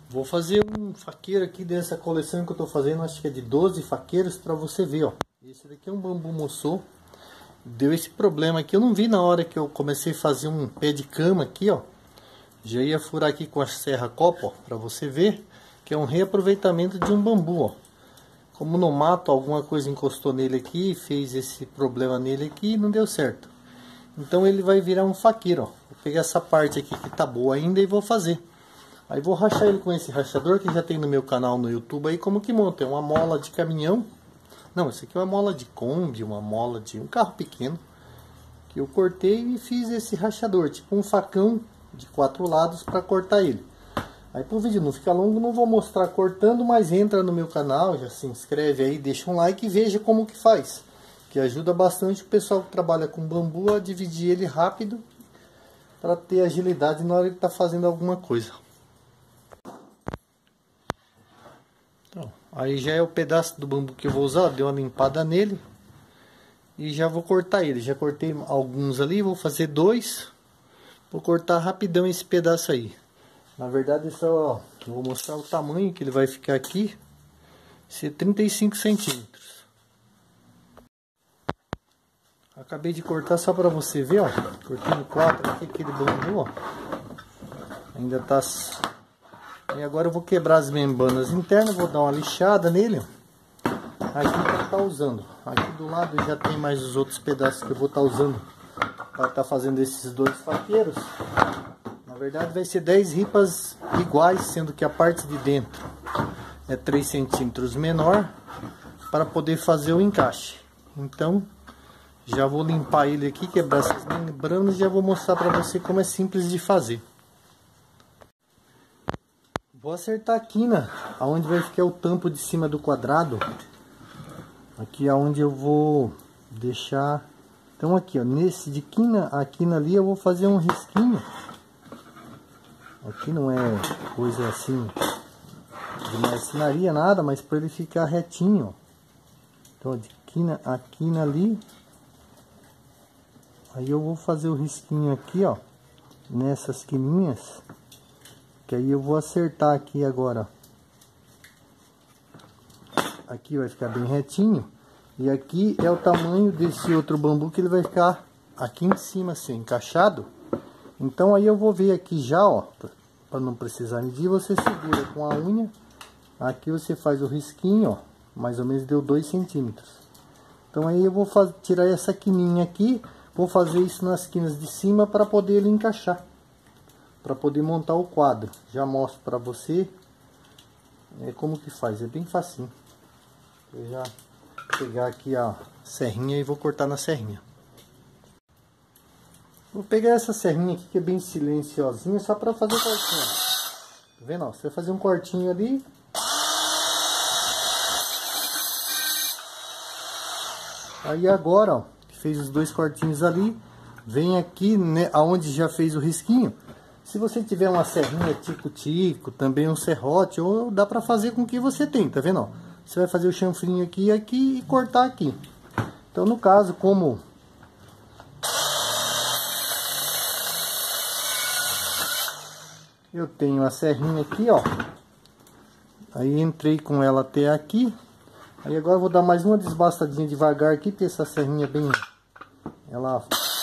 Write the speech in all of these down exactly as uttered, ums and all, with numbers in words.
Vou fazer um faqueiro aqui dessa coleção que eu tô fazendo, acho que é de doze faqueiros, para você ver, ó. Esse daqui é um bambu moçô. Deu esse problema aqui, eu não vi na hora que eu comecei a fazer um pé de cama aqui, ó. Já ia furar aqui com a serra copa, ó, para você ver que é um reaproveitamento de um bambu, ó. Como no mato alguma coisa encostou nele aqui, fez esse problema nele aqui e não deu certo. Então ele vai virar um faqueiro, ó. Vou pegar essa parte aqui que tá boa ainda e vou fazer. Aí vou rachar ele com esse rachador que já tem no meu canal no YouTube aí, como que monta. É uma mola de caminhão. Não, esse aqui é uma mola de Kombi, uma mola de um carro pequeno. Que eu cortei e fiz esse rachador, tipo um facão de quatro lados para cortar ele. Aí pro vídeo não ficar longo, não vou mostrar cortando, mas entra no meu canal, já se inscreve aí, deixa um like e veja como que faz. Que ajuda bastante o pessoal que trabalha com bambu a dividir ele rápido, para ter agilidade na hora de estar fazendo alguma coisa. Então, aí já é o pedaço do bambu que eu vou usar, dei uma limpada nele. E já vou cortar ele, já cortei alguns ali, vou fazer dois. Vou cortar rapidão esse pedaço aí. Na verdade, só, ó, vou mostrar o tamanho que ele vai ficar aqui. Esse é trinta e cinco centímetros. Acabei de cortar só para você ver, ó. Cortei no quatro aqui, aquele bambu, ó. Ainda tá... E agora eu vou quebrar as membranas internas, vou dar uma lixada nele, ó. Aqui para estar usando. Aqui do lado já tem mais os outros pedaços que eu vou estar usando para estar fazendo esses dois faqueiros. Na verdade vai ser dez ripas iguais, sendo que a parte de dentro é três centímetros menor para poder fazer o encaixe. Então já vou limpar ele aqui, quebrar essas membranas e já vou mostrar para você como é simples de fazer. Vou acertar a quina, aonde vai ficar o tampo de cima do quadrado. Aqui é onde eu vou deixar. Então aqui, ó, nesse de quina, a quina ali eu vou fazer um risquinho. Aqui não é coisa assim de marcenaria, nada, mas para ele ficar retinho, ó. Então de quina a quina ali. Aí eu vou fazer o risquinho aqui, ó, nessas quininhas. Que aí eu vou acertar aqui agora. Aqui vai ficar bem retinho. E aqui é o tamanho desse outro bambu que ele vai ficar aqui em cima assim, encaixado. Então aí eu vou ver aqui já, ó, para não precisar medir, você segura com a unha. Aqui você faz o risquinho, ó, mais ou menos deu dois centímetros. Então aí eu vou fazer, tirar essa quininha aqui, vou fazer isso nas quinas de cima para poder ele encaixar. Para poder montar o quadro. Já mostro para você é, como que faz, é bem facinho. Eu já vou pegar aqui a serrinha e vou cortar na serrinha. Vou pegar essa serrinha aqui que é bem silenciosinha, só para fazer cortinho. Tá vendo? Ó, você vai fazer um cortinho ali. Aí agora, ó, que fez os dois cortinhos ali, vem aqui, né, aonde já fez o risquinho. Se você tiver uma serrinha tico-tico, também um serrote, ou dá para fazer com o que você tem, tá vendo? Ó, você vai fazer o chanfrinho aqui, aqui e cortar aqui. Então no caso, como eu tenho a serrinha aqui, ó, aí entrei com ela até aqui. Aí agora eu vou dar mais uma desbastadinha devagar aqui, porque essa serrinha é bem... ela...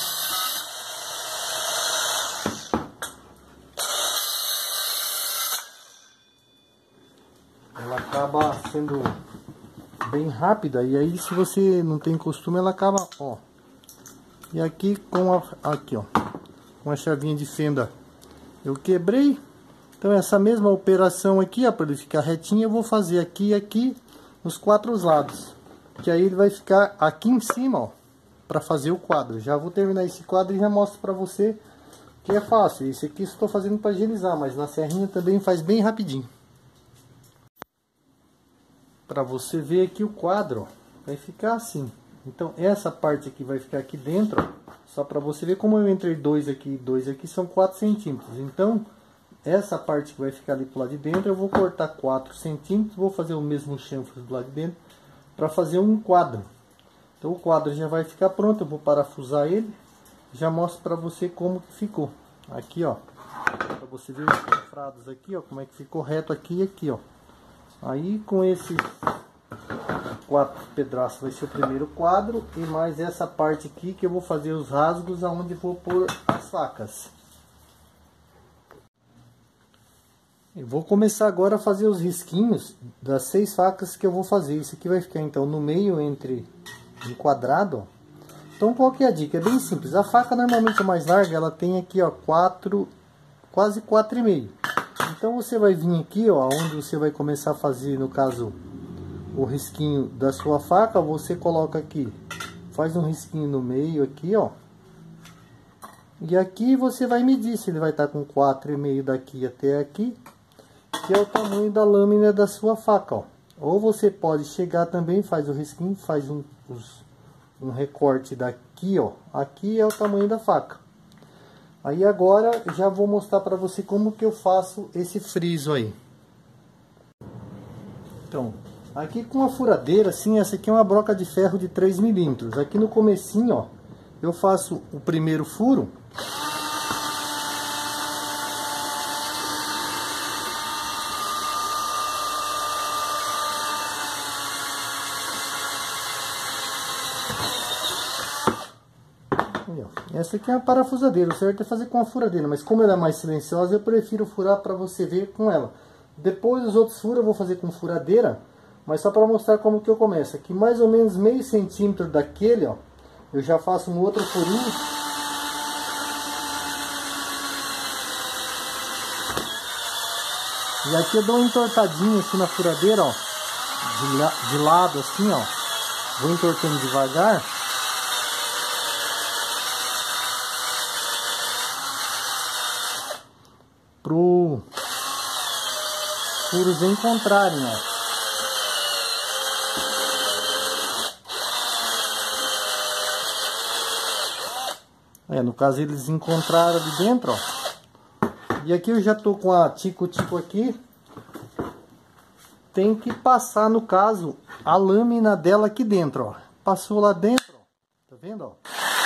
ela acaba sendo bem rápida. E aí se você não tem costume, ela acaba, ó. E aqui com a... aqui, ó, com a chavinha de fenda eu quebrei. Então essa mesma operação aqui, ó, para ele ficar retinho, eu vou fazer aqui e aqui nos quatro lados, que aí ele vai ficar aqui em cima, ó, para fazer o quadro. Já vou terminar esse quadro e já mostro para você que é fácil. Esse aqui estou fazendo para agilizar, mas na serrinha também faz bem rapidinho. Para você ver aqui o quadro, ó, vai ficar assim. Então essa parte aqui vai ficar aqui dentro, ó, só para você ver como eu entrei dois aqui e dois aqui, são quatro centímetros. Então essa parte que vai ficar ali pro lado de dentro, eu vou cortar quatro centímetros, vou fazer o mesmo chanfre do lado de dentro, para fazer um quadro. Então o quadro já vai ficar pronto, eu vou parafusar ele, já mostro para você como que ficou. Aqui, ó, Pra você ver os chanfrados aqui, ó, como é que ficou reto aqui e aqui, ó. Aí com esse quatro pedaços vai ser o primeiro quadro e mais essa parte aqui que eu vou fazer os rasgos aonde vou pôr as facas. Eu vou começar agora a fazer os risquinhos das seis facas que eu vou fazer. Isso aqui vai ficar então no meio entre enquadrado, ó. Então qual que é a dica? É bem simples. A faca normalmente mais larga, ela tem aqui, ó, quatro, quase quatro e meio. Então você vai vir aqui, ó, onde você vai começar a fazer, no caso, o risquinho da sua faca, você coloca aqui, faz um risquinho no meio aqui, ó. E aqui você vai medir se ele vai estar com quatro e meio daqui até aqui, que é o tamanho da lâmina da sua faca, ó. Ou você pode chegar também, faz o risquinho, faz um, um recorte daqui, ó. Aqui é o tamanho da faca. Aí agora já vou mostrar para você como que eu faço esse friso aí. Então, aqui com a furadeira, assim, essa aqui é uma broca de ferro de três milímetros. Aqui no comecinho, ó, eu faço o primeiro furo. Essa aqui é a parafusadeira, o certo é fazer com a furadeira, mas como ela é mais silenciosa, eu prefiro furar para você ver com ela. Depois os outros furos eu vou fazer com furadeira, mas só para mostrar como que eu começo. Aqui mais ou menos meio centímetro daquele, ó, eu já faço um outro furinho. E aqui eu dou uma entortadinha assim na furadeira, ó, de, la de lado assim, ó, vou entortando devagar. Pro furos encontrarem, ó. É, no caso eles encontraram ali dentro, ó. E aqui eu já tô com a tico-tico aqui. Tem que passar, no caso, a lâmina dela aqui dentro, ó. Passou lá dentro, ó. Tá vendo, ó?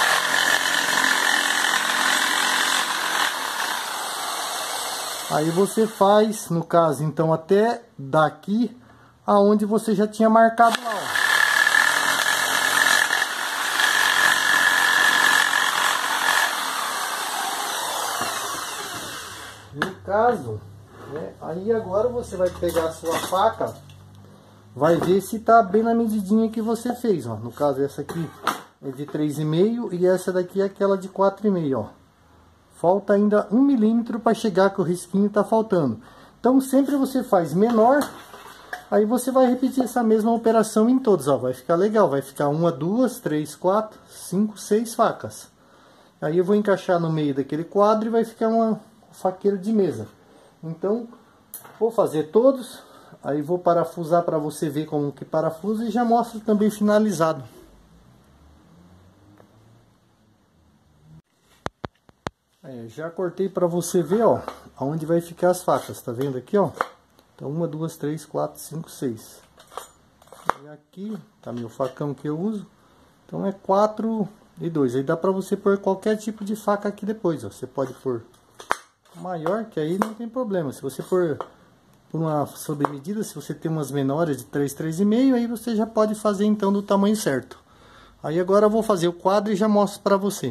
Aí você faz, no caso, então, até daqui, aonde você já tinha marcado lá, ó. No caso, né, aí agora você vai pegar a sua faca, vai ver se tá bem na medidinha que você fez, ó. No caso, essa aqui é de três e meio e essa daqui é aquela de quatro e meio, ó. Falta ainda um milímetro para chegar, que o risquinho tá faltando. Então sempre você faz menor, aí você vai repetir essa mesma operação em todos, ó. Vai ficar legal, vai ficar uma, duas, três, quatro, cinco, seis facas. Aí eu vou encaixar no meio daquele quadro e vai ficar uma faqueira de mesa. Então vou fazer todos, aí vou parafusar para você ver como que parafusa e já mostro também finalizado. É, já cortei para você ver, ó, aonde vai ficar as facas, tá vendo aqui, ó? Então, uma, duas, três, quatro, cinco, seis. E aqui tá meu facão que eu uso. Então é quatro e dois. Aí dá para você pôr qualquer tipo de faca aqui depois, ó. Você pode pôr maior, que aí não tem problema. Se você pôr por uma sob medida, se você tem umas menores de três, três e meio, aí você já pode fazer então do tamanho certo. Aí agora eu vou fazer o quadro e já mostro para você.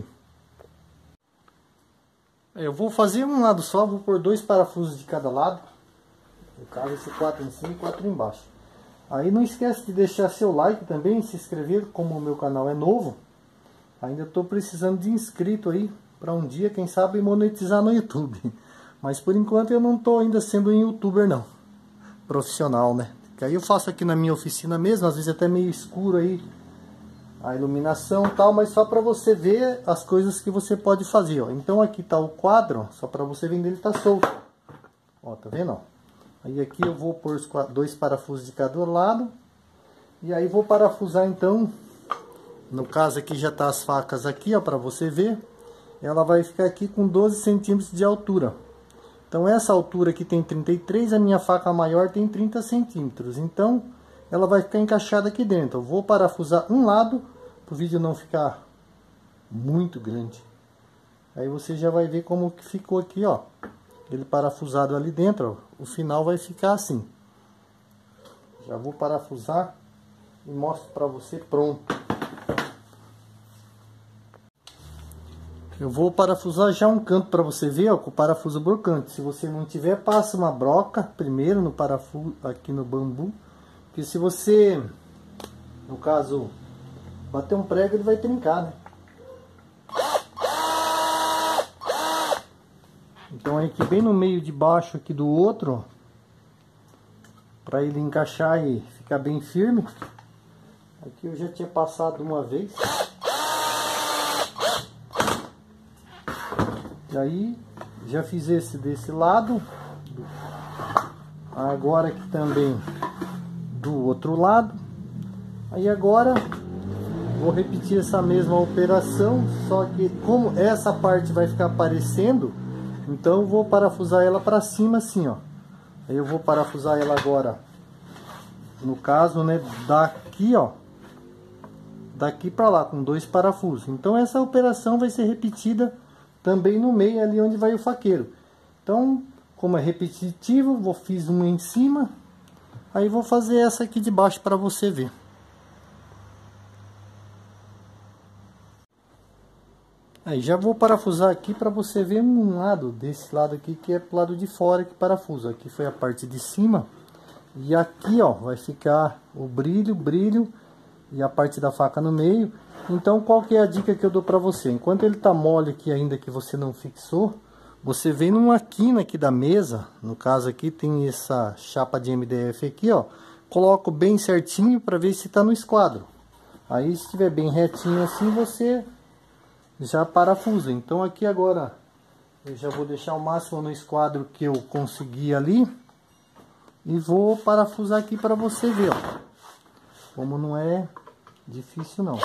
Eu vou fazer um lado só, vou pôr dois parafusos de cada lado. No caso, esse quatro em cima e quatro embaixo. Aí não esquece de deixar seu like também, se inscrever, como o meu canal é novo. Ainda estou precisando de inscrito aí, para um dia, quem sabe, monetizar no YouTube. Mas por enquanto eu não estou ainda sendo um youtuber não, profissional, né? Que aí eu faço aqui na minha oficina mesmo, às vezes até meio escuro aí, a iluminação e tal, mas só para você ver as coisas que você pode fazer, ó. Então aqui tá o quadro, ó, só para você ver, ele tá solto. Ó, tá vendo, ó? Aí aqui eu vou pôr os dois parafusos de cada lado. E aí vou parafusar então. No caso aqui já tá as facas aqui, ó, para você ver. Ela vai ficar aqui com doze centímetros de altura. Então essa altura aqui tem trinta e três, a minha faca maior tem trinta centímetros. Então ela vai ficar encaixada aqui dentro. Eu vou parafusar um lado, para o vídeo não ficar muito grande. Aí você já vai ver como que ficou aqui, ó. ele parafusado ali dentro, ó, o final vai ficar assim. Já vou parafusar e mostro para você pronto. Eu vou parafusar já um canto para você ver, ó, com o parafuso brocante. Se você não tiver, passa uma broca primeiro no parafuso aqui no bambu, que se você, no caso, bater um prego, ele vai trincar, né? Então aí aqui bem no meio de baixo aqui do outro, para ele encaixar e ficar bem firme. Aqui eu já tinha passado uma vez. E aí já fiz esse desse lado. Agora aqui também do outro lado. Aí agora vou repetir essa mesma operação, só que como essa parte vai ficar aparecendo, então eu vou parafusar ela para cima assim, ó. Aí eu vou parafusar ela agora, no caso, né, daqui, ó, daqui para lá, com dois parafusos. Então essa operação vai ser repetida também no meio, ali onde vai o faqueiro. Então, como é repetitivo, vou fiz uma em cima, aí vou fazer essa aqui de baixo para você ver. Aí já vou parafusar aqui para você ver um lado, desse lado aqui que é pro lado de fora que parafusa. Aqui foi a parte de cima. E aqui, ó, vai ficar o brilho, brilho e a parte da faca no meio. Então qual que é a dica que eu dou para você? Enquanto ele tá mole aqui ainda, que você não fixou, você vem numa quina aqui da mesa, no caso aqui tem essa chapa de M D F aqui, ó. Coloco bem certinho para ver se tá no esquadro. Aí se estiver bem retinho assim, você já parafusa. Então aqui agora eu já vou deixar o máximo no esquadro que eu consegui ali e vou parafusar aqui para você ver, ó, como não é difícil não.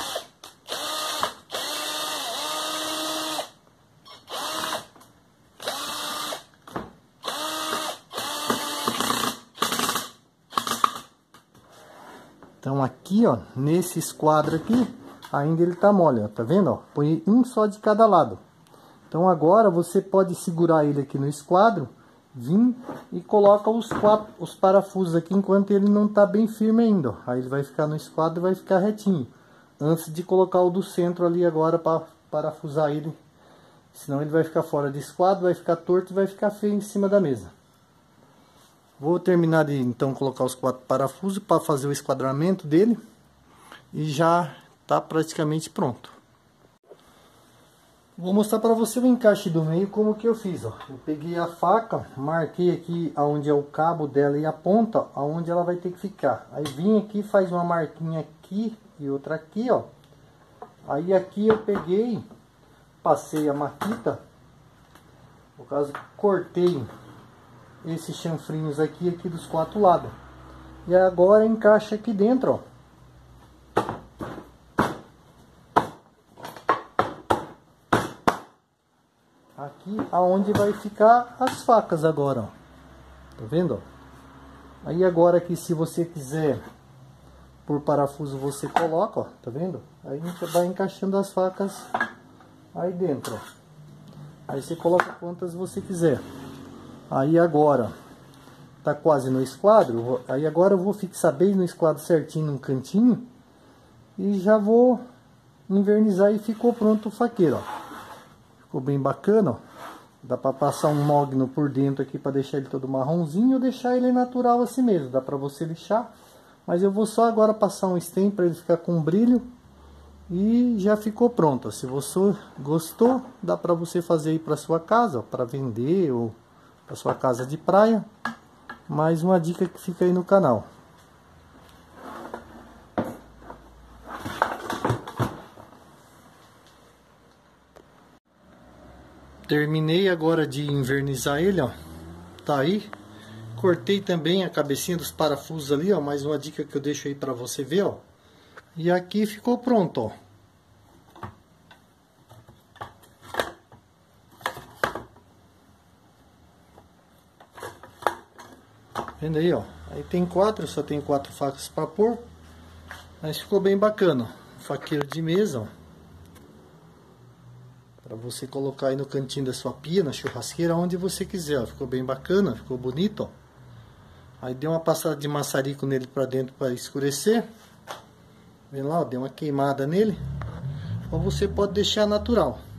Então aqui, ó, nesse esquadro aqui ainda ele tá mole, ó, tá vendo, ó? Põe um só de cada lado. Então agora você pode segurar ele aqui no esquadro, vir e coloca os quatro os parafusos aqui enquanto ele não tá bem firme ainda, ó. Aí ele vai ficar no esquadro e vai ficar retinho, antes de colocar o do centro ali agora para parafusar ele, senão ele vai ficar fora de esquadro, vai ficar torto e vai ficar feio em cima da mesa. Vou terminar de então colocar os quatro parafusos para fazer o esquadramento dele e já tá praticamente pronto. Vou mostrar para você o encaixe do meio, como que eu fiz, ó. Eu peguei a faca, marquei aqui aonde é o cabo dela e a ponta, aonde ela vai ter que ficar. Aí vim aqui, faz uma marquinha aqui e outra aqui, ó. Aí aqui eu peguei, passei a maquita, no caso cortei esses chanfrinhos aqui, aqui dos quatro lados. E agora encaixa aqui dentro, ó. Aqui aonde vai ficar as facas agora, ó. Tá vendo, ó? Aí agora aqui, se você quiser por parafuso, você coloca, ó, tá vendo? Aí a gente vai encaixando as facas aí dentro, ó. Aí você coloca quantas você quiser. Aí agora tá quase no esquadro, aí agora eu vou fixar bem no esquadro certinho num cantinho e já vou invernizar e ficou pronto o faqueiro, ó. Ficou bem bacana, ó. Dá para passar um mogno por dentro aqui para deixar ele todo marronzinho ou deixar ele natural assim mesmo, dá para você lixar. Mas eu vou só agora passar um stem para ele ficar com brilho e já ficou pronto. Se você gostou, dá para você fazer aí para sua casa, para vender ou para sua casa de praia. Mais uma dica que fica aí no canal. Terminei agora de invernizar ele, ó. Tá aí. Cortei também a cabecinha dos parafusos ali, ó. Mais uma dica que eu deixo aí pra você ver, ó. E aqui ficou pronto, ó. Vendo aí, ó. Aí tem quatro, eu só tenho quatro facas pra pôr. Mas ficou bem bacana. Faqueiro de mesa, ó. Tá Para você colocar aí no cantinho da sua pia, na churrasqueira, onde você quiser, ó. Ficou bem bacana, ficou bonito, ó. Aí deu uma passada de maçarico nele para dentro para escurecer. Vem lá, ó, deu uma queimada nele. Ou você pode deixar natural.